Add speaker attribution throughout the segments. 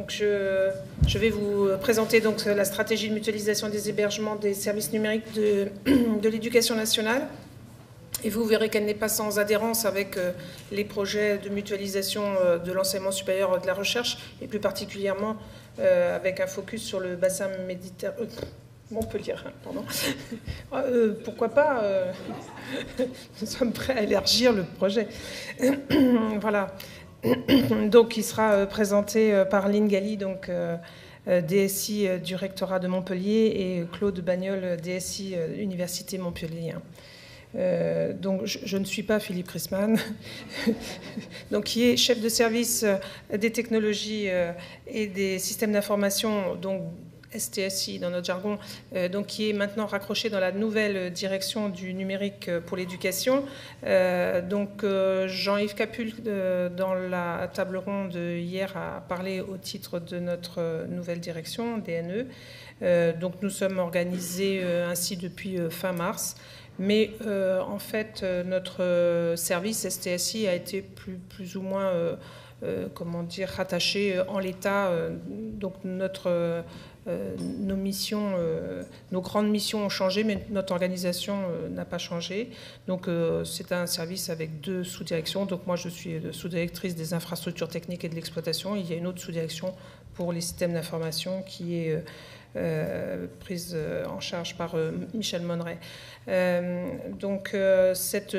Speaker 1: Donc je vais vous présenter donc la stratégie de mutualisation des hébergements des services numériques de l'éducation nationale. Et vous verrez qu'elle n'est pas sans adhérence avec les projets de mutualisation de l'enseignement supérieur de la recherche, et plus particulièrement avec un focus sur le bassin méditerranéen. Montpellier, pardon. Pourquoi pas nous sommes prêts à élargir le projet. Voilà. Donc, il sera présenté par Lynn Galli, donc DSI du rectorat de Montpellier, et Claude Bagnol, DSI Université Montpellier. Donc, je ne suis pas Philippe Christman, donc, qui est chef de service des technologies et des systèmes d'information, donc STSI dans notre jargon, donc qui est maintenant raccroché dans la nouvelle direction du numérique pour l'éducation. Donc Jean-Yves Capul, dans la table ronde hier, a parlé au titre de notre nouvelle direction, DNE. Donc nous sommes organisés ainsi depuis fin mars. Mais en fait, notre service STSI a été plus ou moins comment dire, rattaché en l'état. Donc nos missions, nos grandes missions ont changé, mais notre organisation n'a pas changé. Donc c'est un service avec deux sous-directions. Donc moi je suis sous-directrice des infrastructures techniques et de l'exploitation. Il y a une autre sous-direction pour les systèmes d'information qui est prise en charge par Michel Monneret. Donc cette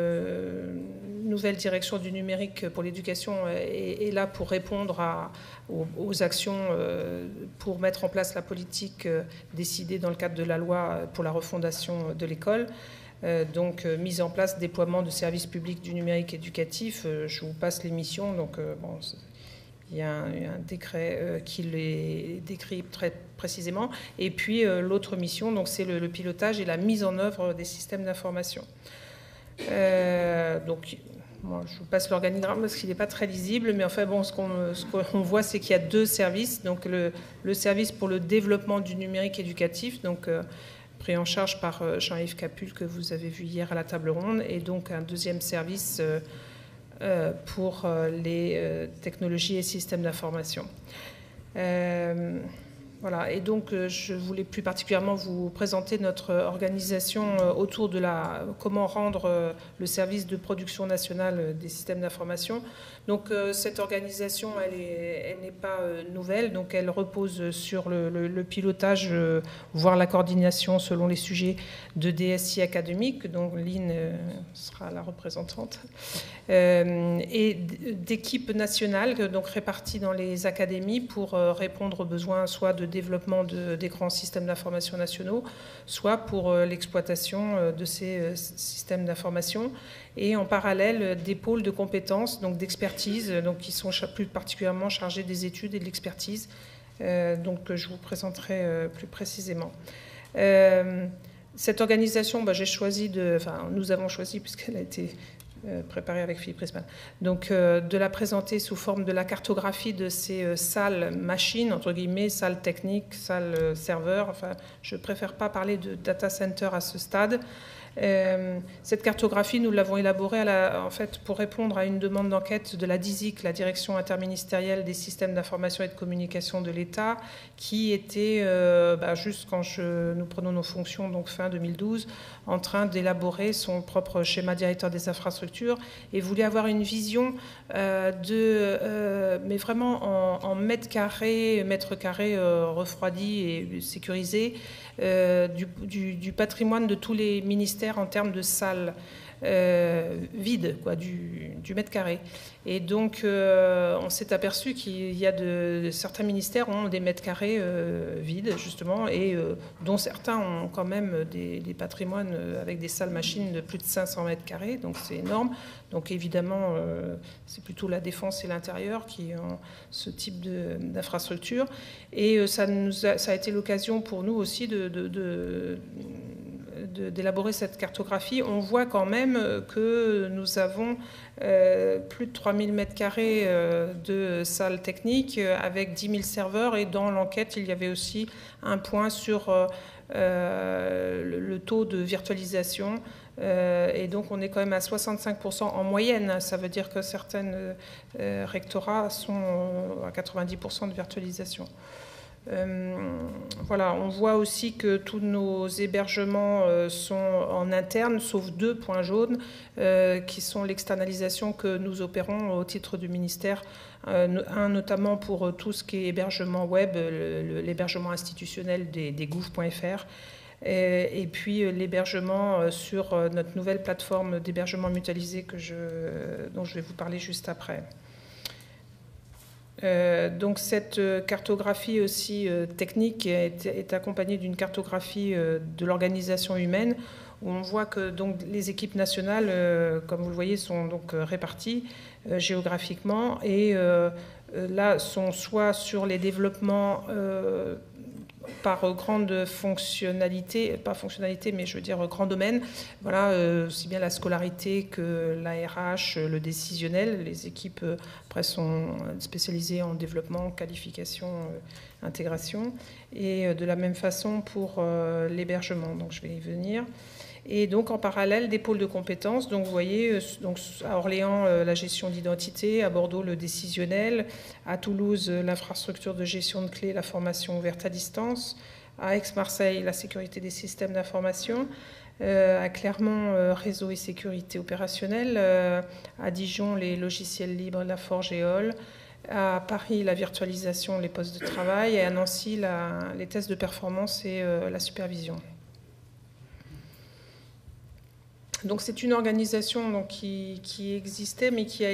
Speaker 1: nouvelle direction du numérique pour l'éducation est là pour répondre aux actions pour mettre en place la politique décidée dans le cadre de la loi pour la refondation de l'école. Donc mise en place, déploiement de services publics du numérique éducatif. Je vous passe les missions. Donc bon, il y a un décret qui les décrit très précisément. Et puis l'autre mission, donc c'est le pilotage et la mise en œuvre des systèmes d'information. Donc moi, je vous passe l'organigramme parce qu'il n'est pas très lisible, mais enfin bon, ce qu'on voit, c'est qu'il y a deux services. Donc le service pour le développement du numérique éducatif, donc pris en charge par Jean-Yves Capul, que vous avez vu hier à la table ronde, et donc un deuxième service pour les technologies et systèmes d'information. Voilà, et donc je voulais plus particulièrement vous présenter notre organisation autour de comment rendre le service de production nationale des systèmes d'information. Donc cette organisation, elle n'est pas nouvelle, donc elle repose sur le pilotage, voire la coordination selon les sujets de DSI académique, dont Lynn sera la représentante, et d'équipes nationales, donc réparties dans les académies pour répondre aux besoins soit de développement des grands systèmes d'information nationaux, soit pour l'exploitation de ces systèmes d'information, et en parallèle des pôles de compétences, donc d'expertise, donc qui sont plus particulièrement chargés des études et de l'expertise, donc je vous présenterai plus précisément. Cette organisation, nous avons choisi, puisqu'elle a été préparée avec Philippe Christman, donc de la présenter sous forme de la cartographie de ces salles machines, entre guillemets, salles techniques, salles serveurs. Enfin, je préfère pas parler de data center à ce stade. Cette cartographie, nous l'avons élaborée en fait, pour répondre à une demande d'enquête de la DISIC, la Direction interministérielle des systèmes d'information et de communication de l'État, qui était, juste quand nous prenons nos fonctions, donc fin 2012, en train d'élaborer son propre schéma directeur des infrastructures et voulait avoir une vision mais vraiment en mètres carrés refroidis et sécurisés, du patrimoine de tous les ministères en termes de salles vides, quoi, du mètre carré. Et donc, on s'est aperçu qu'il y a certains ministères ont des mètres carrés vides, justement, et dont certains ont quand même des patrimoines avec des salles machines de plus de 500 mètres carrés, donc c'est énorme. Donc, évidemment, c'est plutôt la défense et l'intérieur qui ont ce type d'infrastructure. Et ça a été l'occasion pour nous aussi de d'élaborer cette cartographie, on voit quand même que nous avons plus de 3000 m² de salles techniques avec 10 000 serveurs, et dans l'enquête, il y avait aussi un point sur le taux de virtualisation. Et donc on est quand même à 65% en moyenne. Ça veut dire que certains rectorats sont à 90% de virtualisation. Voilà, on voit aussi que tous nos hébergements sont en interne, sauf 2 points jaunes, qui sont l'externalisation que nous opérons au titre du ministère. Un notamment pour tout ce qui est hébergement web, l'hébergement institutionnel des gouv.fr. Et puis l'hébergement sur notre nouvelle plateforme d'hébergement mutualisé dont je vais vous parler juste après. Donc cette cartographie aussi technique est accompagnée d'une cartographie de l'organisation humaine, où on voit que donc, les équipes nationales, comme vous le voyez, sont donc réparties géographiquement, et là sont soit sur les développements par grande fonctionnalité, pas fonctionnalité, mais je veux dire grand domaine, voilà, aussi bien la scolarité que l'ARH, le décisionnel. Les équipes après sont spécialisées en développement, qualification, intégration, et de la même façon pour l'hébergement, donc je vais y venir. Et donc en parallèle des pôles de compétences, donc vous voyez donc à Orléans la gestion d'identité, à Bordeaux le décisionnel, à Toulouse l'infrastructure de gestion de clés, la formation ouverte à distance, à Aix-Marseille la sécurité des systèmes d'information, à Clermont réseau et sécurité opérationnelle, à Dijon les logiciels libres, la Forge et Hall, à Paris la virtualisation, les postes de travail, et à Nancy les tests de performance et la supervision. Donc c'est une organisation donc, qui existait, mais qui a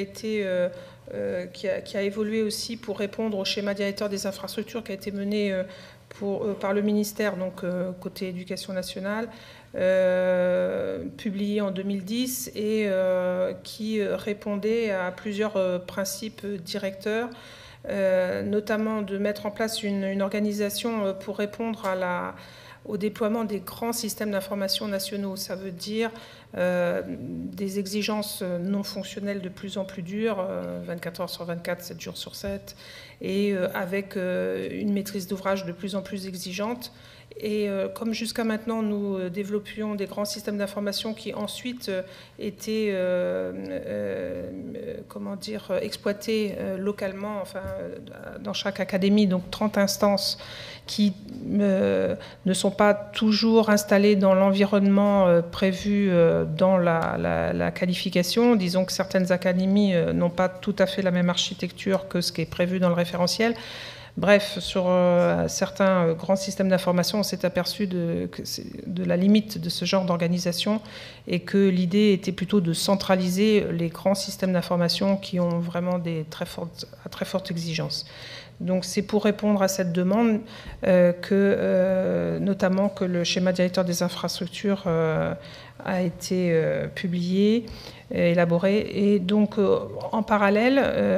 Speaker 1: évolué aussi pour répondre au schéma directeur des infrastructures qui a été mené par le ministère, donc côté éducation nationale, publié en 2010, et qui répondait à plusieurs principes directeurs, notamment de mettre en place une organisation pour répondre au déploiement des grands systèmes d'information nationaux. Ça veut dire des exigences non fonctionnelles de plus en plus dures, 24 heures sur 24, 7 jours sur 7, et avec une maîtrise d'ouvrage de plus en plus exigeante. Et comme jusqu'à maintenant, nous développions des grands systèmes d'information qui ensuite étaient exploités localement, enfin, dans chaque académie, donc 30 instances qui ne sont pas toujours installées dans l'environnement prévu dans la qualification. Disons que certaines académies n'ont pas tout à fait la même architecture que ce qui est prévu dans le référentiel. Bref, sur certains grands systèmes d'information, on s'est aperçu de la limite de ce genre d'organisation, et que l'idée était plutôt de centraliser les grands systèmes d'information qui ont vraiment des très fortes exigences. Donc c'est pour répondre à cette demande notamment que le schéma directeur des infrastructures a été publié, élaboré, et donc en parallèle,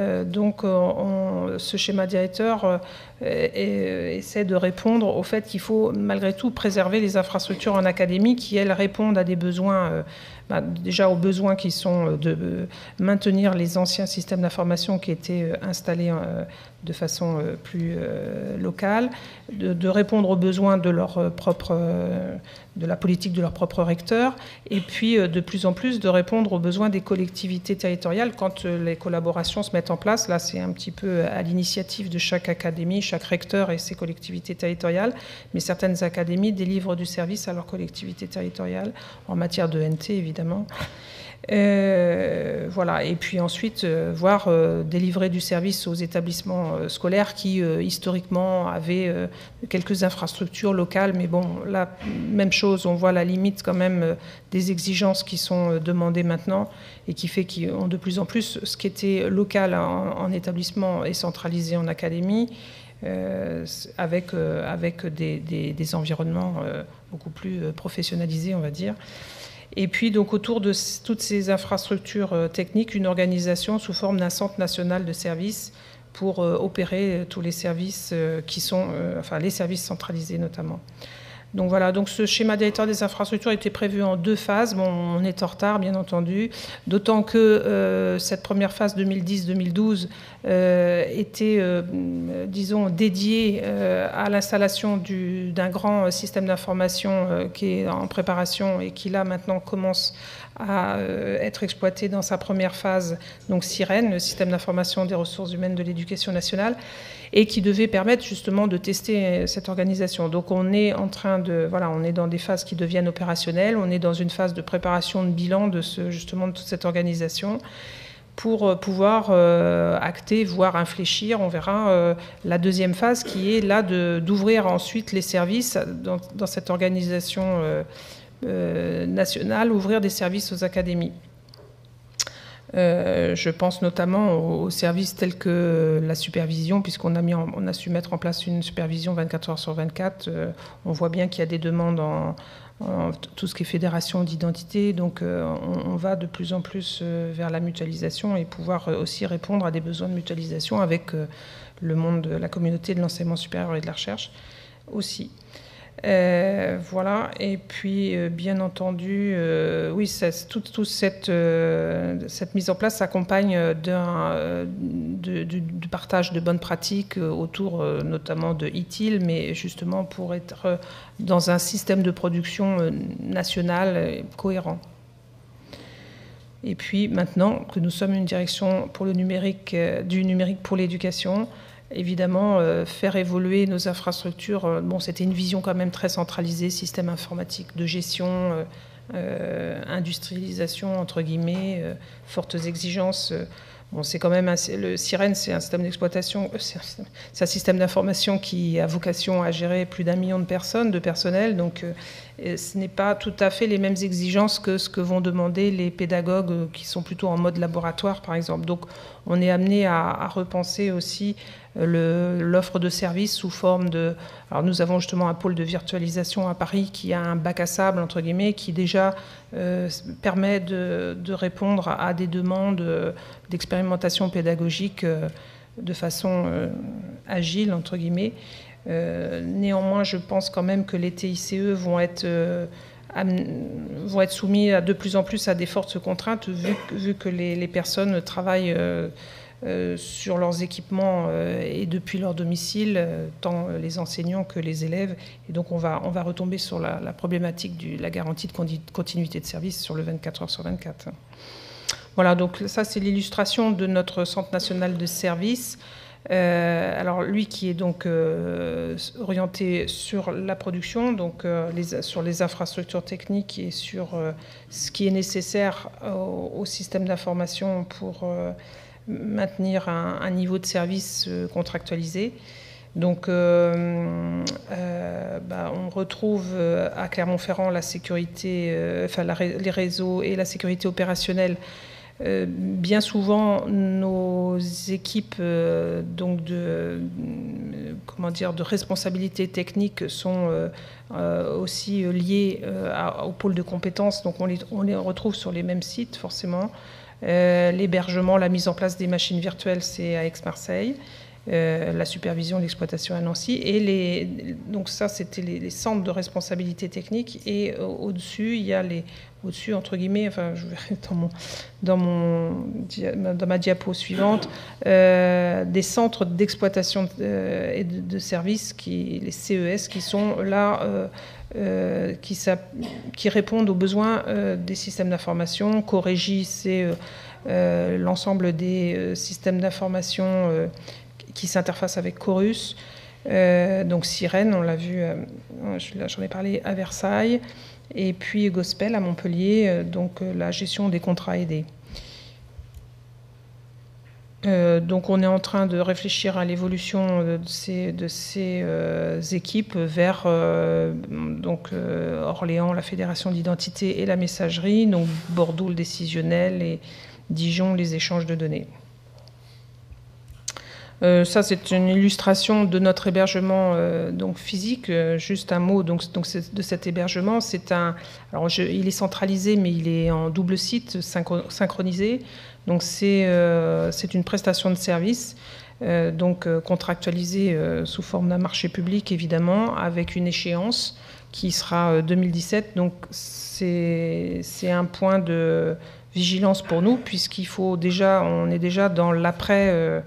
Speaker 1: ce schéma directeur essaie de répondre au fait qu'il faut malgré tout préserver les infrastructures en académie qui, elles, répondent à des besoins, déjà aux besoins qui sont de maintenir les anciens systèmes d'information qui étaient installés de façon plus locale, de répondre aux besoins de la politique de leur propre recteur, et puis de plus en plus de répondre aux besoins des collectivités territoriales quand les collaborations se mettent en place. Là, c'est un petit peu à l'initiative de chaque académie, chaque recteur et ses collectivités territoriales, mais certaines académies délivrent du service à leurs collectivités territoriales en matière de NT, évidemment. Voilà. Et puis ensuite, voir délivrer du service aux établissements scolaires qui, historiquement, avaient quelques infrastructures locales. Mais bon, là, même chose, on voit la limite quand même des exigences qui sont demandées maintenant, et qui fait qu'ils ont de plus en plus ce qui était local en établissement est centralisé en académie, avec des environnements beaucoup plus professionnalisés, on va dire. Et puis, donc, autour de toutes ces infrastructures techniques, une organisation sous forme d'un centre national de services pour opérer tous les services qui sont, enfin, les services centralisés notamment. Donc voilà, donc ce schéma directeur des infrastructures était prévu en 2 phases. Bon, on est en retard, bien entendu, d'autant que cette première phase 2010-2012 était, disons, dédiée à l'installation d'un grand système d'information qui est en préparation et qui, là, maintenant, commence à être exploité dans sa première phase, donc Sirène, le système d'information des ressources humaines de l'éducation nationale, et qui devait permettre justement de tester cette organisation. Donc on est en train de, voilà, on est dans des phases qui deviennent opérationnelles, on est dans une phase de préparation de bilan de justement de toute cette organisation pour pouvoir acter, voire infléchir, on verra la deuxième phase qui est là d'ouvrir ensuite les services dans cette organisation nationale, ouvrir des services aux académies. Je pense notamment aux services tels que la supervision, puisqu'on a su mettre en place une supervision 24 heures sur 24. On voit bien qu'il y a des demandes en tout ce qui est fédération d'identité, donc on va de plus en plus vers la mutualisation et pouvoir aussi répondre à des besoins de mutualisation avec le monde de la communauté de l'enseignement supérieur et de la recherche aussi. Voilà, et puis bien entendu, oui, toute cette mise en place s'accompagne du partage de bonnes pratiques autour notamment de ITIL, mais justement pour être dans un système de production national cohérent. Et puis maintenant que nous sommes une direction pour le numérique, du numérique pour l'éducation, évidemment, faire évoluer nos infrastructures. Bon, c'était une vision quand même très centralisée, système informatique de gestion, industrialisation, entre guillemets, fortes exigences. Bon, c'est quand même le Sirène, c'est un système d'exploitation, c'est un système d'information qui a vocation à gérer plus d'1 million de personnes, de personnel, donc ce n'est pas tout à fait les mêmes exigences que ce que vont demander les pédagogues qui sont plutôt en mode laboratoire, par exemple. Donc on est amené à repenser aussi l'offre de services sous forme de... Alors nous avons justement un pôle de virtualisation à Paris qui a un bac à sable, entre guillemets, qui déjà permet de répondre à des demandes d'expérimentation pédagogique de façon agile, entre guillemets. Néanmoins, je pense quand même que les TICE vont être soumis de plus en plus à des fortes contraintes, vu que les personnes travaillent sur leurs équipements et depuis leur domicile, tant les enseignants que les élèves. Et donc on va retomber sur la problématique de la garantie de continuité de service sur le 24 heures sur 24. Voilà, donc ça c'est l'illustration de notre Centre national de services. Alors lui qui est donc orienté sur la production, donc sur les infrastructures techniques et sur ce qui est nécessaire au système d'information pour maintenir un niveau de service contractualisé. Donc on retrouve à Clermont-Ferrand la sécurité, les réseaux et la sécurité opérationnelle. Bien souvent, nos équipes donc de responsabilité technique sont aussi liées au pôle de compétences, donc on les retrouve sur les mêmes sites forcément. L'hébergement, la mise en place des machines virtuelles, c'est à Aix-Marseille. La supervision, l'exploitation à Nancy. Et donc ça, c'était les centres de responsabilité technique. Et au-dessus, il y a au-dessus, entre guillemets, enfin, je verrai dans ma diapo suivante, des centres d'exploitation et de services, les CES, qui sont là, qui répondent aux besoins des systèmes d'information. Corégie, c'est l'ensemble des systèmes d'information qui s'interface avec Chorus. Donc Sirène, on l'a vu, j'en ai parlé à Versailles, et puis Gospel à Montpellier, donc la gestion des contrats aidés. Donc on est en train de réfléchir à l'évolution de ces équipes vers Orléans, la Fédération d'identité et la messagerie, donc Bordeaux le décisionnel et Dijon les échanges de données. Ça, c'est une illustration de notre hébergement donc physique. Juste un mot donc de cet hébergement. Alors il est centralisé, mais il est en double site, synchronisé. Donc c'est une prestation de service, contractualisée sous forme d'un marché public, évidemment, avec une échéance qui sera 2017. Donc c'est un point de vigilance pour nous, puisqu'il faut déjà, on est déjà dans l'après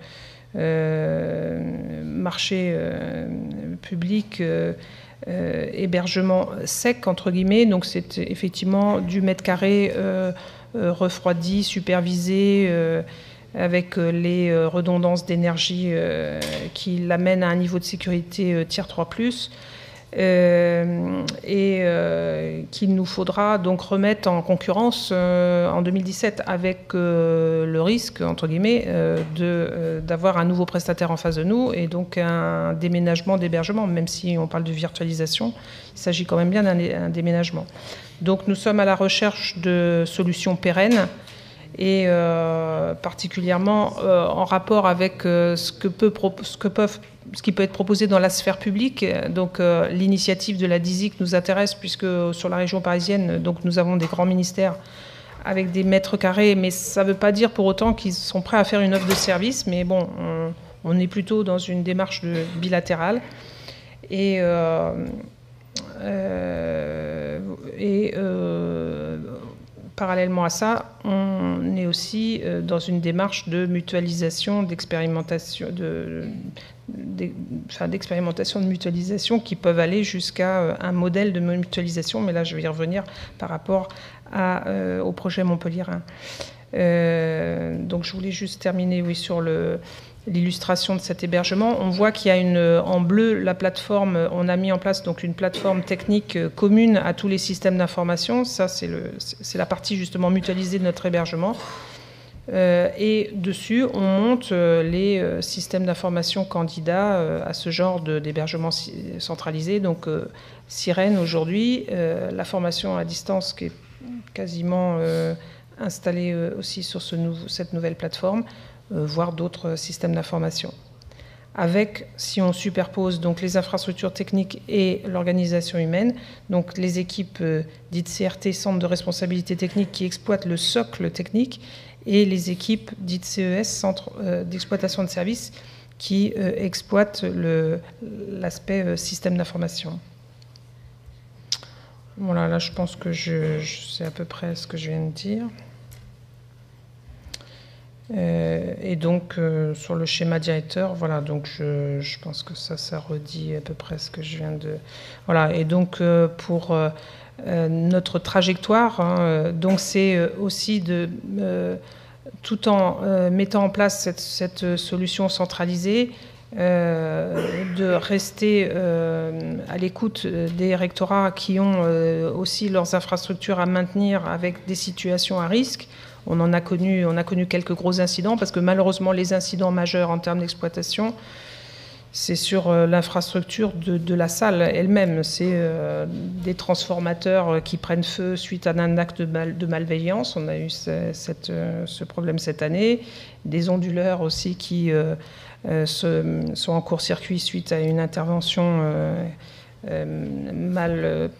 Speaker 1: marché public, hébergement sec, entre guillemets. Donc c'est effectivement du mètre carré refroidi, supervisé, avec les redondances d'énergie qui l'amènent à un niveau de sécurité tier 3+, et qu'il nous faudra donc remettre en concurrence en 2017, avec le risque, entre guillemets, d'avoir un nouveau prestataire en face de nous, et donc un déménagement d'hébergement. Même si on parle de virtualisation, il s'agit quand même bien d'un déménagement. Donc nous sommes à la recherche de solutions pérennes, et particulièrement en rapport avec ce qui peut être proposé dans la sphère publique. Donc l'initiative de la DISIC nous intéresse, puisque sur la région parisienne, donc, nous avons des grands ministères avec des mètres carrés, mais ça ne veut pas dire pour autant qu'ils sont prêts à faire une offre de service. Mais bon, on est plutôt dans une démarche bilatérale. Et parallèlement à ça, on est aussi dans une démarche de mutualisation, d'expérimentation, d'expérimentation de mutualisation qui peuvent aller jusqu'à un modèle de mutualisation. Mais là, je vais y revenir par rapport au projet Montpellier-Rhin. Donc, je voulais juste terminer, oui, sur l'illustration de cet hébergement. On voit qu'il y a en bleu la plateforme. On a mis en place donc une plateforme technique commune à tous les systèmes d'information. Ça, c'est la partie justement mutualisée de notre hébergement. Et dessus, on monte les systèmes d'information candidats à ce genre d'hébergement centralisé. Donc, Sirène aujourd'hui, la formation à distance qui est quasiment installée aussi sur cette nouvelle plateforme, voire d'autres systèmes d'information. Avec, si on superpose donc les infrastructures techniques et l'organisation humaine, donc les équipes dites CRT, Centre de responsabilité technique, qui exploitent le socle technique, et les équipes dites CES, Centre d'exploitation de services, qui exploitent l'aspect système d'information. Voilà, là je pense que c'est à peu près ce que je viens de dire. Et donc sur le schéma directeur, voilà, donc je pense que ça redit à peu près ce que je viens de... Voilà, et donc pour notre trajectoire, hein, donc c'est aussi tout en mettant en place cette solution centralisée, de rester à l'écoute des rectorats qui ont aussi leurs infrastructures à maintenir avec des situations à risque. On a connu quelques gros incidents, parce que malheureusement, les incidents majeurs en termes d'exploitation, c'est sur l'infrastructure de la salle elle-même. C'est des transformateurs qui prennent feu suite à un acte de malveillance. On a eu ce problème cette année. Des onduleurs aussi qui sont en court-circuit suite à une intervention mal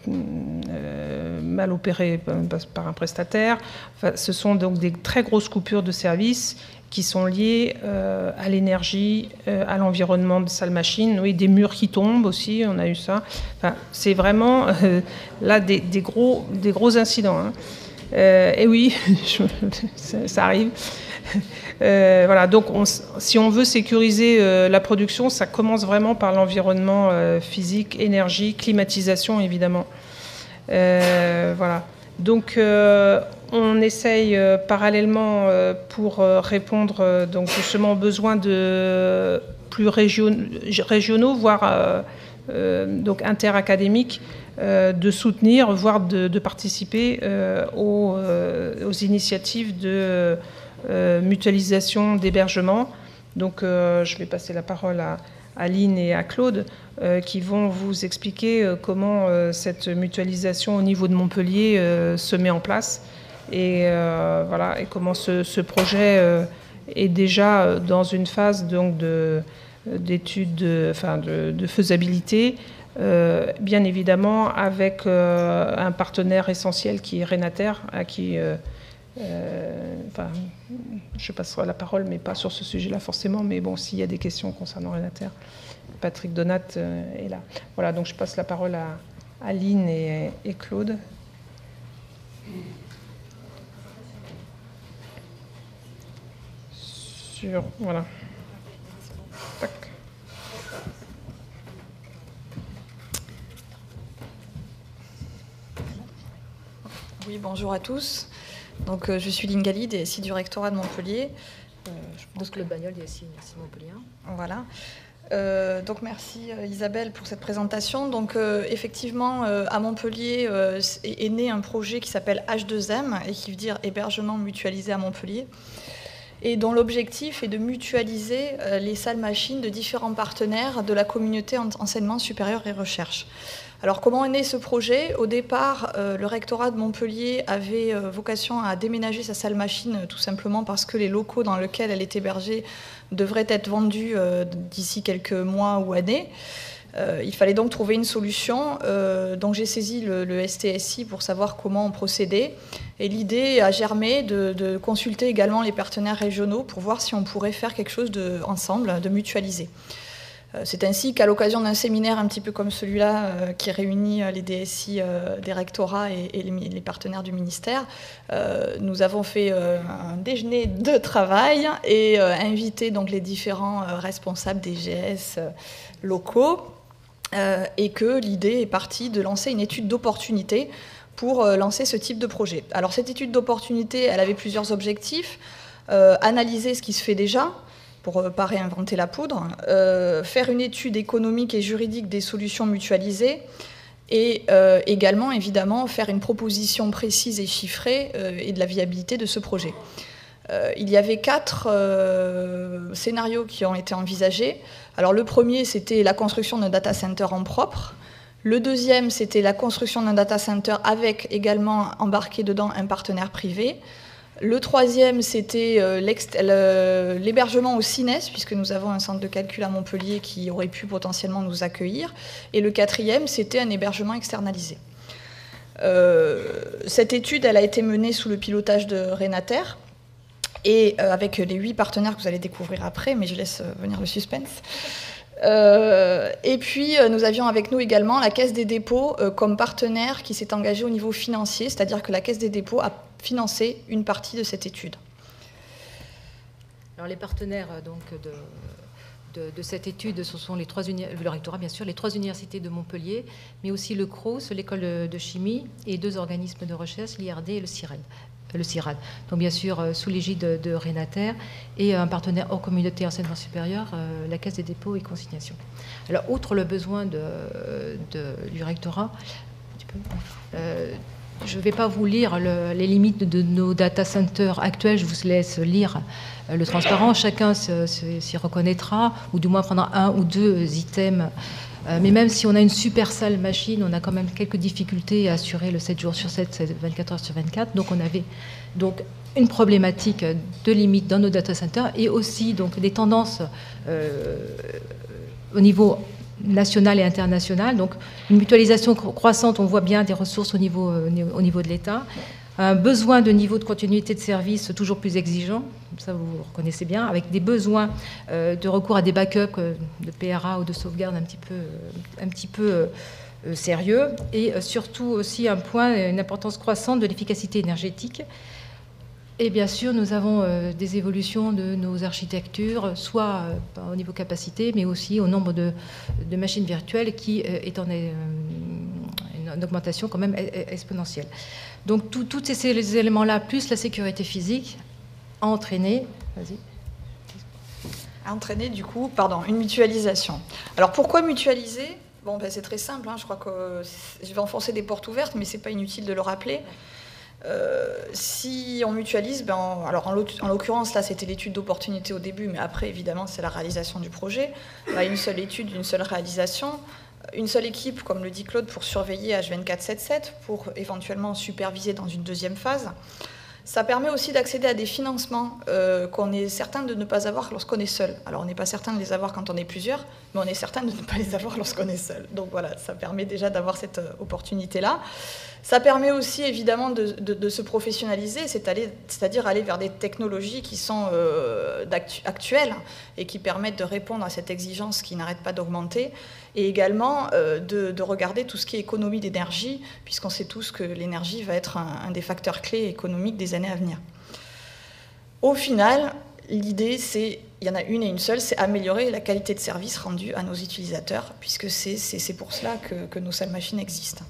Speaker 1: opérée par un prestataire. Enfin, ce sont donc des très grosses coupures de service qui sont liées à l'énergie, à l'environnement de salle machine. Oui, des murs qui tombent aussi, on a eu ça. Enfin, c'est vraiment là des gros incidents, hein. Et oui, ça arrive. Voilà, donc si on veut sécuriser la production, ça commence vraiment par l'environnement physique, énergie, climatisation évidemment. Voilà. Donc on essaye parallèlement pour répondre donc justement aux besoins de plus régionaux, voire donc interacadémiques, de soutenir, voire de participer aux initiatives de mutualisation d'hébergement. Donc je vais passer la parole à Aline et à Claude qui vont vous expliquer comment cette mutualisation au niveau de Montpellier se met en place, et voilà, et comment ce projet est déjà dans une phase donc d'étude de faisabilité, bien évidemment avec un partenaire essentiel qui est Renater, à qui je passerai la parole, mais pas sur ce sujet-là forcément, mais bon, s'il y a des questions concernant Renater, Patrick Donat est là. Voilà, donc je passe la parole Aline et Claude. Voilà. Tac.
Speaker 2: Oui, bonjour à tous. Donc, je suis Lynn Galli, DSI du rectorat de Montpellier.
Speaker 3: Je pense que le Bagnol, DSI Montpellier.
Speaker 2: Voilà. Donc merci Isabelle pour cette présentation. Donc effectivement à Montpellier est né un projet qui s'appelle H2M et qui veut dire hébergement mutualisé à Montpellier et dont l'objectif est de mutualiser les salles machines de différents partenaires de la communauté enseignement supérieur et recherche. Alors comment est né ce projet? Au départ, le rectorat de Montpellier avait vocation à déménager sa salle machine tout simplement parce que les locaux dans lesquels elle est hébergée devraient être vendus d'ici quelques mois ou années. Il fallait donc trouver une solution. Donc j'ai saisi le STSI pour savoir comment on procédait. Et l'idée a germé de consulter également les partenaires régionaux pour voir si on pourrait faire quelque chose ensemble, de mutualiser. C'est ainsi qu'à l'occasion d'un séminaire un petit peu comme celui-là, qui réunit les DSI des rectorats et les partenaires du ministère, nous avons fait un déjeuner de travail et invité donc les différents responsables des GS locaux, et que l'idée est partie de lancer une étude d'opportunité pour lancer ce type de projet. Alors cette étude d'opportunité, elle avait plusieurs objectifs. Analyser ce qui se fait déjà, pour ne pas réinventer la poudre, faire une étude économique et juridique des solutions mutualisées et également, évidemment, faire une proposition précise et chiffrée et de la viabilité de ce projet. Il y avait 4 scénarios qui ont été envisagés. Alors le premier, c'était la construction d'un data center en propre. Le deuxième, c'était la construction d'un data center avec également embarqué dedans un partenaire privé. Le troisième, c'était l'hébergement au CINES, puisque nous avons un centre de calcul à Montpellier qui aurait pu potentiellement nous accueillir. Et le quatrième, c'était un hébergement externalisé. Cette étude, elle a été menée sous le pilotage de Renater, et avec les 8 partenaires que vous allez découvrir après, mais je laisse venir le suspense. Et puis, nous avions avec nous également la Caisse des dépôts comme partenaire qui s'est engagé au niveau financier, c'est-à-dire que la Caisse des dépôts a financé une partie de cette étude.
Speaker 3: Alors, les partenaires donc, de cette étude, ce sont le rectorat, bien sûr, les 3 universités de Montpellier, mais aussi le CROUS, l'école de chimie, et 2 organismes de recherche, l'IRD et le CIRAD. Donc bien sûr sous l'égide de Renater et un partenaire hors communauté enseignement supérieur, la Caisse des dépôts et consignations. Alors outre le besoin du rectorat, je ne vais pas vous lire les limites de nos data centers actuels, je vous laisse lire le transparent, chacun s'y reconnaîtra, ou du moins prendra 1 ou 2 items. Mais même si on a une super salle machine, on a quand même quelques difficultés à assurer le 7 jours sur 7, 24 heures sur 24. Donc on avait donc une problématique de limite dans nos data centers et aussi donc des tendances au niveau national et international. Donc une mutualisation croissante, on voit bien des ressources au niveau de l'État. Un besoin de niveau de continuité de service toujours plus exigeant, ça vous reconnaissez bien, avec des besoins de recours à des backups de PRA ou de sauvegarde un petit peu sérieux, et surtout aussi une importance croissante de l'efficacité énergétique. Et bien sûr, nous avons des évolutions de nos architectures, soit au niveau capacité, mais aussi au nombre de machines virtuelles qui est en une augmentation quand même exponentielle. Donc tous ces éléments-là, plus la sécurité physique, a entraîné,
Speaker 2: du coup, une mutualisation. Alors pourquoi mutualiser? Bon, c'est très simple, je crois que je vais enfoncer des portes ouvertes, mais ce n'est pas inutile de le rappeler. Si on mutualise, alors en l'occurrence, là, c'était l'étude d'opportunité au début, mais après, évidemment, c'est la réalisation du projet. Une seule étude, une seule réalisation. Une seule équipe, comme le dit Claude, pour surveiller H24/7/7, pour éventuellement superviser dans une deuxième phase. Ça permet aussi d'accéder à des financements qu'on est certain de ne pas avoir lorsqu'on est seul. Alors on n'est pas certain de les avoir quand on est plusieurs, mais on est certain de ne pas les avoir lorsqu'on est seul. Donc voilà, ça permet déjà d'avoir cette opportunité-là. Ça permet aussi évidemment de se professionnaliser, c'est-à-dire aller vers des technologies qui sont actuelles et qui permettent de répondre à cette exigence qui n'arrête pas d'augmenter. et également de regarder tout ce qui est économie d'énergie, puisqu'on sait tous que l'énergie va être un des facteurs clés économiques des années à venir. Au final, l'idée, il y en a une et une seule, c'est améliorer la qualité de service rendue à nos utilisateurs, puisque c'est pour cela que nos salles machines existent.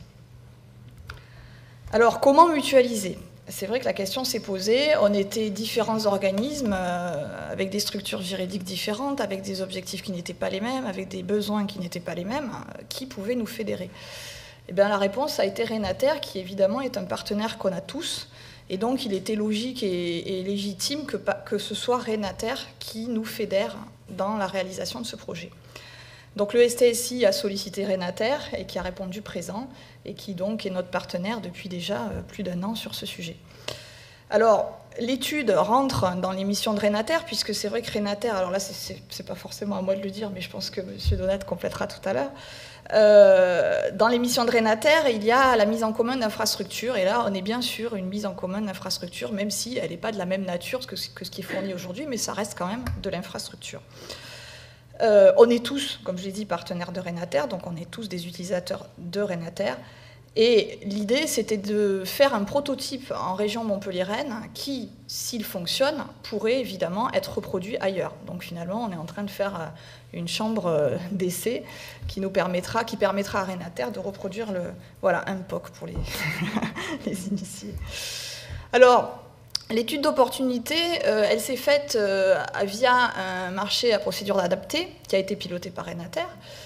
Speaker 2: Alors, comment mutualiser ? C'est vrai que la question s'est posée. On était différents organismes avec des structures juridiques différentes, avec des objectifs qui n'étaient pas les mêmes, avec des besoins qui n'étaient pas les mêmes. Qui pouvait nous fédérer ? Eh bien, la réponse a été Renater, qui évidemment est un partenaire qu'on a tous. Et donc, il était logique et légitime que ce soit Renater qui nous fédère dans la réalisation de ce projet. Donc, le STSI a sollicité Renater et qui a répondu présent et qui donc est notre partenaire depuis déjà plus d'1 an sur ce sujet. Alors, l'étude rentre dans les missions de Renater, puisque c'est vrai que Renater, alors là, c'est pas forcément à moi de le dire, mais je pense que M. Donat complétera tout à l'heure. Dans les missions de Renater, il y a la mise en commun d'infrastructures, et là, on est bien sûr une mise en commun d'infrastructures, même si elle n'est pas de la même nature que ce qui est fourni aujourd'hui, mais ça reste quand même de l'infrastructure. On est tous, comme je l'ai dit, partenaires de Renater, donc on est tous des utilisateurs de Renater. Et l'idée, c'était de faire un prototype en région Montpellier-Rennes qui, s'il fonctionne, pourrait évidemment être reproduit ailleurs. Donc finalement, on est en train de faire une chambre d'essai qui permettra à Renater de reproduire un POC pour les initiés. Alors, l'étude d'opportunité, elle s'est faite via un marché à procédure adaptée qui a été piloté par Renater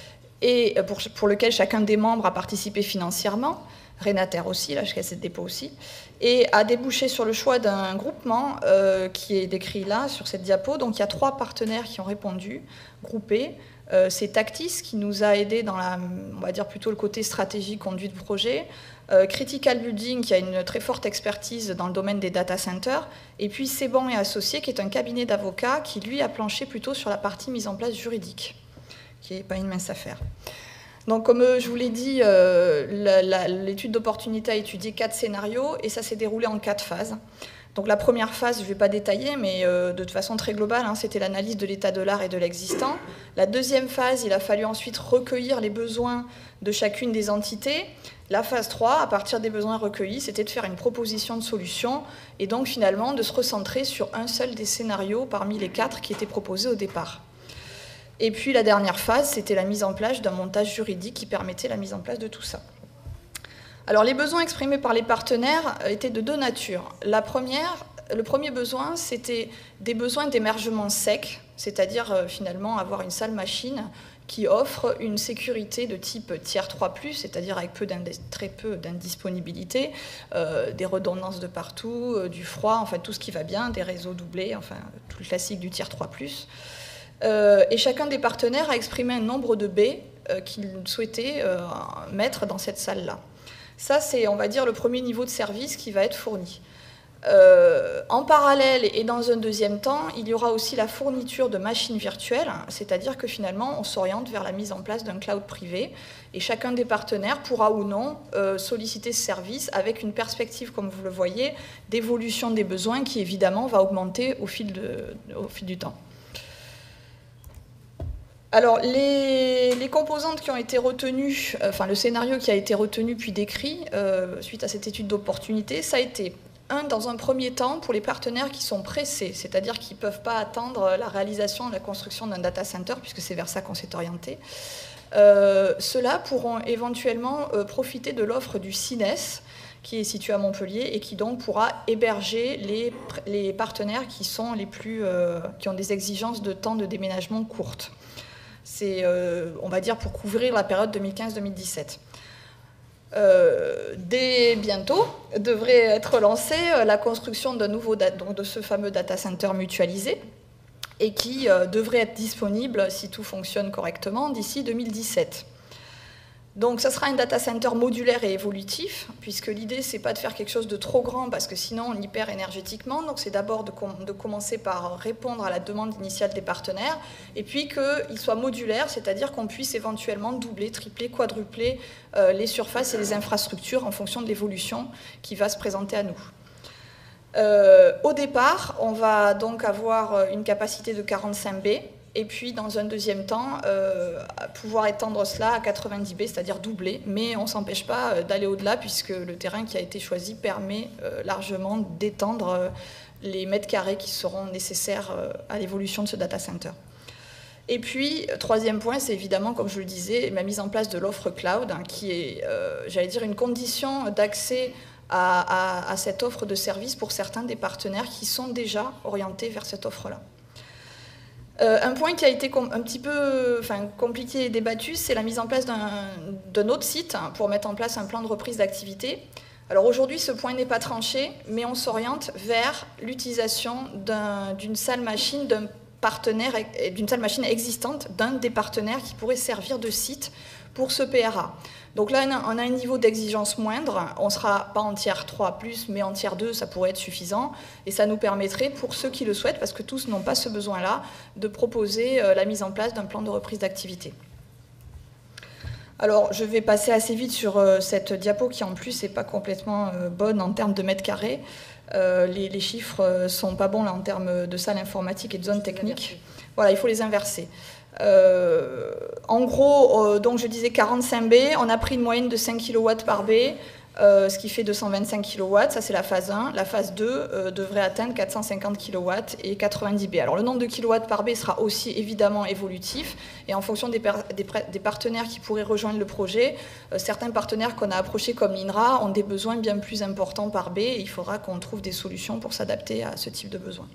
Speaker 2: et pour lequel chacun des membres a participé financièrement, Renater aussi, la Caisse de dépôt aussi, et a débouché sur le choix d'un groupement qui est décrit là, sur cette diapo. Donc il y a 3 partenaires qui ont répondu, groupés. C'est Tactis qui nous a aidés dans on va dire plutôt le côté stratégie, conduite de projet, Critical Building qui a une très forte expertise dans le domaine des data centers, et puis Seban et Associés qui est un cabinet d'avocats qui lui a planché plutôt sur la partie mise en place juridique, qui n'est pas une mince affaire. Donc comme je vous l'ai dit, l'étude d'opportunité a étudié 4 scénarios et ça s'est déroulé en 4 phases. Donc la première phase, je ne vais pas détailler, mais de façon très globale, c'était l'analyse de l'état de l'art et de l'existant. La deuxième phase, il a fallu ensuite recueillir les besoins de chacune des entités. La phase 3, à partir des besoins recueillis, c'était de faire une proposition de solution et donc finalement de se recentrer sur un seul des scénarios parmi les 4 qui étaient proposés au départ. Et puis la dernière phase, c'était la mise en place d'un montage juridique qui permettait la mise en place de tout ça. Alors les besoins exprimés par les partenaires étaient de 2 natures. Le premier besoin, c'était des besoins d'émergement sec, c'est-à-dire finalement avoir une salle machine qui offre une sécurité de type tiers 3+, c'est-à-dire avec très peu d'indisponibilité, des redondances de partout, du froid, enfin tout ce qui va bien, des réseaux doublés, enfin tout le classique du tiers 3+. Et chacun des partenaires a exprimé un nombre de baies qu'il souhaitait mettre dans cette salle-là. Ça, c'est, on va dire, le premier niveau de service qui va être fourni. En parallèle et dans un deuxième temps, il y aura aussi la fourniture de machines virtuelles, c'est-à-dire que finalement, on s'oriente vers la mise en place d'un cloud privé et chacun des partenaires pourra ou non solliciter ce service avec une perspective, comme vous le voyez, d'évolution des besoins qui évidemment va augmenter au fil du temps. Alors, les composantes qui ont été retenues, enfin le scénario qui a été retenu puis décrit suite à cette étude d'opportunité, ça a été, dans un premier temps, pour les partenaires qui sont pressés, c'est-à-dire qui ne peuvent pas attendre la réalisation de la construction d'un data center, puisque c'est vers ça qu'on s'est orienté. Ceux-là pourront éventuellement profiter de l'offre du CINES, qui est situé à Montpellier et qui donc pourra héberger les partenaires qui ont des exigences de temps de déménagement courtes. C'est, on va dire, pour couvrir la période 2015-2017. Dès bientôt devrait être lancée la construction de ce fameux data center mutualisé et qui devrait être disponible, si tout fonctionne correctement, d'ici 2017. Donc ça sera un data center modulaire et évolutif, puisque l'idée c'est pas de faire quelque chose de trop grand, parce que sinon on y perd énergétiquement. Donc c'est d'abord de commencer par répondre à la demande initiale des partenaires, et puis qu'il soit modulaire, c'est-à-dire qu'on puisse éventuellement doubler, tripler, quadrupler les surfaces et les infrastructures en fonction de l'évolution qui va se présenter à nous. Au départ, on va donc avoir une capacité de 45 baies, Et puis, dans un deuxième temps, pouvoir étendre cela à 90 B, c'est-à-dire doubler. Mais on ne s'empêche pas d'aller au-delà, puisque le terrain qui a été choisi permet largement d'étendre les mètres carrés qui seront nécessaires à l'évolution de ce data center. Et puis, troisième point, c'est évidemment, comme je le disais, la mise en place de l'offre cloud, hein, qui est, j'allais dire, une condition d'accès à cette offre de service pour certains des partenaires qui sont déjà orientés vers cette offre-là. Un point qui a été un petit peu compliqué et débattu, c'est la mise en place d'un autre site pour mettre en place un plan de reprise d'activité. Alors aujourd'hui, ce point n'est pas tranché, mais on s'oriente vers l'utilisation d'une salle machine d'un partenaire, d'une salle machine existante d'un des partenaires qui pourrait servir de site pour ce PRA. Donc là, on a un niveau d'exigence moindre, on ne sera pas en tiers 3+, mais en tiers 2, ça pourrait être suffisant, et ça nous permettrait, pour ceux qui le souhaitent, parce que tous n'ont pas ce besoin-là, de proposer la mise en place d'un plan de reprise d'activité. Alors, je vais passer assez vite sur cette diapo qui, en plus, n'est pas complètement bonne en termes de mètres carrés. Les chiffres ne sont pas bons là, en termes de salle informatique et de zone technique. Voilà, il faut les inverser. En gros, donc je disais 45 B, on a pris une moyenne de 5 kW par B, ce qui fait 225 kW, ça c'est la phase 1. La phase 2 devrait atteindre 450 kW et 90 B. Alors le nombre de kW par B sera aussi évidemment évolutif, et en fonction des partenaires qui pourraient rejoindre le projet, certains partenaires qu'on a approchés comme l'INRA ont des besoins bien plus importants par B, et il faudra qu'on trouve des solutions pour s'adapter à ce type de besoin.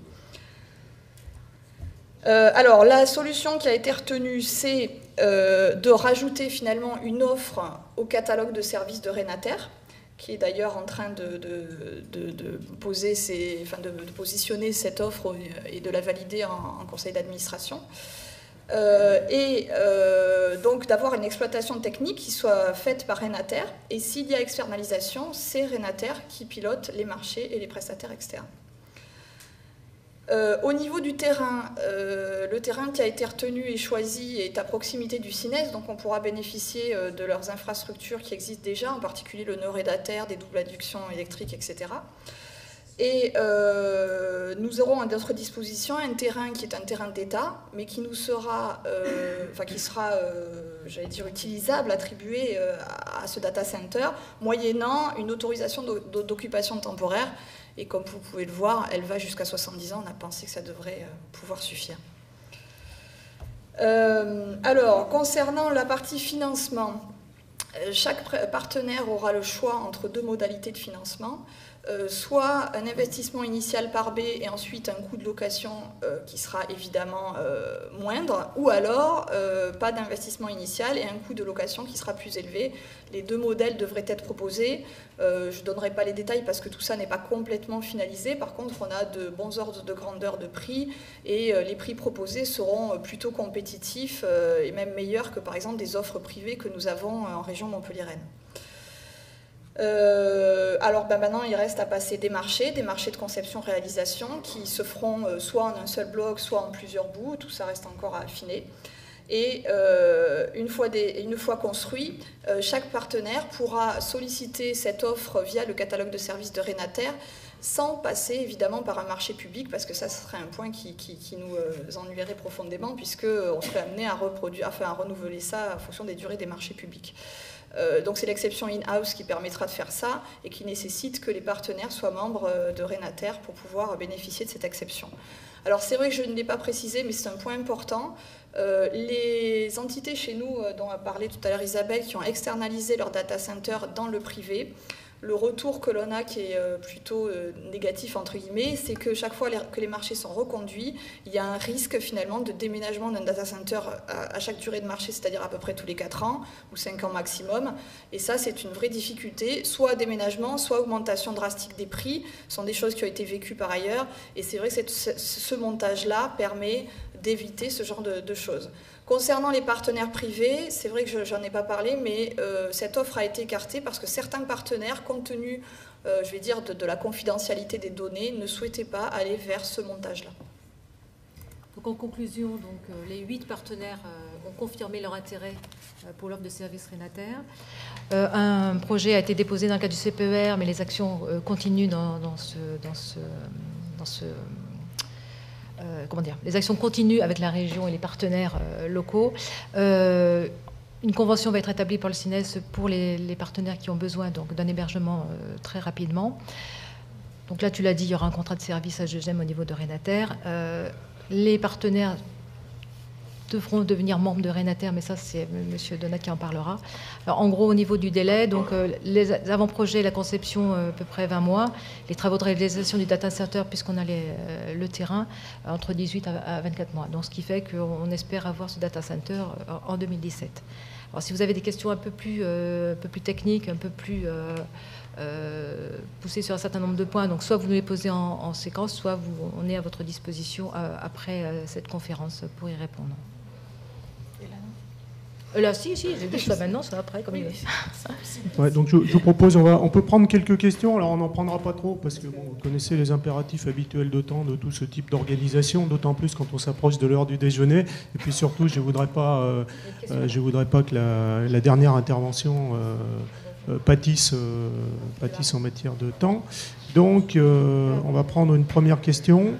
Speaker 2: Alors, la solution qui a été retenue, c'est de rajouter finalement une offre au catalogue de services de Renater, qui est d'ailleurs en train de positionner cette offre et de la valider en conseil d'administration. Donc d'avoir une exploitation technique qui soit faite par Renater, et s'il y a externalisation, c'est Renater qui pilote les marchés et les prestataires externes. Au niveau du terrain, le terrain qui a été retenu et choisi est à proximité du CINES, donc on pourra bénéficier de leurs infrastructures qui existent déjà, en particulier le nœud rédataire, des doubles adductions électriques, etc. Et nous aurons à notre disposition un terrain qui est un terrain d'État, mais qui nous sera, j'allais dire, utilisable, attribué à ce data center, moyennant une autorisation d'occupation temporaire. Et comme vous pouvez le voir, elle va jusqu'à 70 ans. On a pensé que ça devrait pouvoir suffire. Alors, concernant la partie financement, chaque partenaire aura le choix entre deux modalités de financement. Soit un investissement initial par B et ensuite un coût de location qui sera évidemment moindre, ou alors pas d'investissement initial et un coût de location qui sera plus élevé. Les deux modèles devraient être proposés. Je ne donnerai pas les détails parce que tout ça n'est pas complètement finalisé. Par contre, on a de bons ordres de grandeur de prix, et les prix proposés seront plutôt compétitifs et même meilleurs que par exemple des offres privées que nous avons en région Montpellier-Rennes. Alors maintenant, il reste à passer des marchés de conception-réalisation qui se feront soit en un seul bloc, soit en plusieurs bouts. Tout ça reste encore à affiner. Et une fois construit, chaque partenaire pourra solliciter cette offre via le catalogue de services de Renater, sans passer évidemment par un marché public, parce que ça serait un point qui nous ennuierait profondément, puisqu'on serait amené à renouveler ça en fonction des durées des marchés publics. Donc c'est l'exception in-house qui permettra de faire ça, et qui nécessite que les partenaires soient membres de Renater pour pouvoir bénéficier de cette exception. Alors c'est vrai que je ne l'ai pas précisé, mais c'est un point important. Les entités chez nous, dont a parlé tout à l'heure Isabelle, qui ont externalisé leur data center dans le privé, le retour que l'on a, qui est plutôt négatif entre guillemets, c'est que chaque fois que les marchés sont reconduits, il y a un risque finalement de déménagement d'un data center à chaque durée de marché, c'est-à-dire à peu près tous les 4 ans ou 5 ans maximum. Et ça, c'est une vraie difficulté, soit déménagement, soit augmentation drastique des prix. Ce sont des choses qui ont été vécues par ailleurs, et c'est vrai que ce montage-là permet d'éviter ce genre de choses. Concernant les partenaires privés, c'est vrai que j'en ai pas parlé, mais cette offre a été écartée parce que certains partenaires, compte tenu, je vais dire, de la confidentialité des données, ne souhaitaient pas aller vers ce montage-là.
Speaker 3: Donc en conclusion, les 8 partenaires ont confirmé leur intérêt pour l'offre de service Renater. Un projet a été déposé dans le cadre du CPER, mais les actions continuent dans ce les actions continuent avec la région et les partenaires locaux. Une convention va être établie par le CNES pour les partenaires qui ont besoin d'un hébergement très rapidement. Donc là, tu l'as dit, il y aura un contrat de service H2M au niveau de Renater. Les partenaires devront devenir membres de Renater, mais ça, c'est M. Donat qui en parlera. Alors, en gros, au niveau du délai, donc, les avant-projets, la conception, à peu près 20 mois. Les travaux de réalisation du data center, puisqu'on a le terrain, entre 18 à 24 mois. Donc, ce qui fait qu'on espère avoir ce data center en 2017. Alors, si vous avez des questions un peu plus techniques, un peu plus poussées sur un certain nombre de points, donc soit vous nous les posez en séquence, soit on est à votre disposition après cette conférence pour y répondre. Là, si, j'ai dit soit maintenant, soit après, comme il veut.
Speaker 4: Ouais, donc je propose, on peut prendre quelques questions. Alors on n'en prendra pas trop parce que vous connaissez les impératifs habituels de temps de tout ce type d'organisation, d'autant plus quand on s'approche de l'heure du déjeuner. Et puis surtout, je voudrais pas que la dernière intervention pâtisse en matière de temps. Donc on va prendre une première question.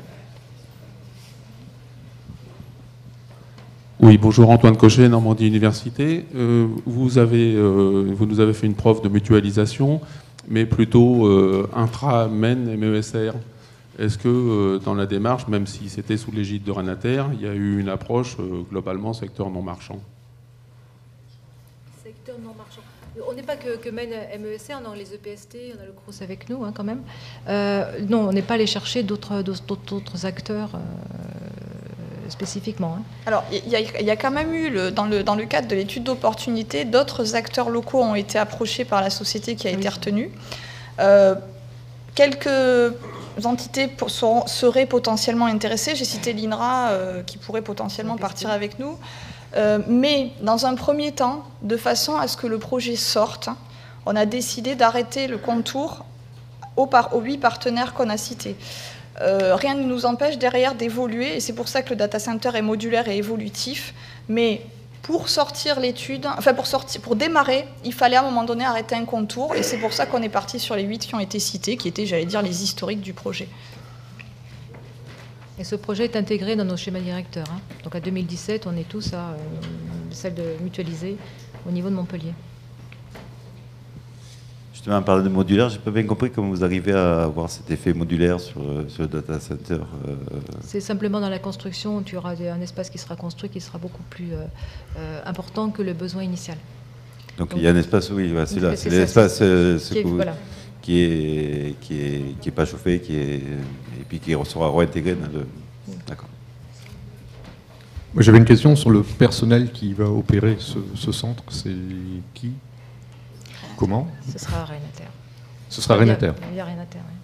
Speaker 5: Oui, bonjour, Antoine Cochet, Normandie Université. Vous nous avez fait une preuve de mutualisation, mais plutôt intra-MEN MESR. Est-ce que dans la démarche, même si c'était sous l'égide de Renater, il y a eu une approche globalement secteur non marchand?
Speaker 3: Secteur non marchand. On n'est pas que MEN MESR, on a les EPST, on a le CROUS avec nous quand même. Non, on n'est pas allé chercher d'autres acteurs spécifiquement.
Speaker 2: Alors, il y a quand même eu, dans le cadre de l'étude d'opportunité, d'autres acteurs locaux ont été approchés par la société qui a été retenue. Quelques entités seraient potentiellement intéressées. J'ai cité l'INRA qui pourrait potentiellement partir avec nous. Mais dans un premier temps, de façon à ce que le projet sorte, on a décidé d'arrêter le contour aux 8 partenaires qu'on a cités. Rien ne nous empêche derrière d'évoluer, et c'est pour ça que le data center est modulaire et évolutif. Mais pour sortir l'étude, pour démarrer, il fallait à un moment donné arrêter un contour, et c'est pour ça qu'on est parti sur les 8 qui ont été cités, qui étaient, j'allais dire, les historiques du projet.
Speaker 3: Et ce projet est intégré dans nos schémas directeurs. Donc à 2017, on est tous à celle de mutualiser au niveau de Montpellier.
Speaker 6: Justement, en parlant de modulaire, je n'ai pas bien compris comment vous arrivez à avoir cet effet modulaire sur le data center.
Speaker 3: C'est simplement dans la construction, tu auras un espace qui sera construit qui sera beaucoup plus important que le besoin initial.
Speaker 6: Donc il y a un espace, oui, c'est là, c'est l'espace qui est pas chauffé, et puis qui sera réintégré dans le. D'accord.
Speaker 7: Moi, j'avais une question sur le personnel qui va opérer ce centre. C'est qui? Comment?
Speaker 3: Ce sera Renater.
Speaker 7: Ce sera Renater.
Speaker 3: Il y a Renater, oui.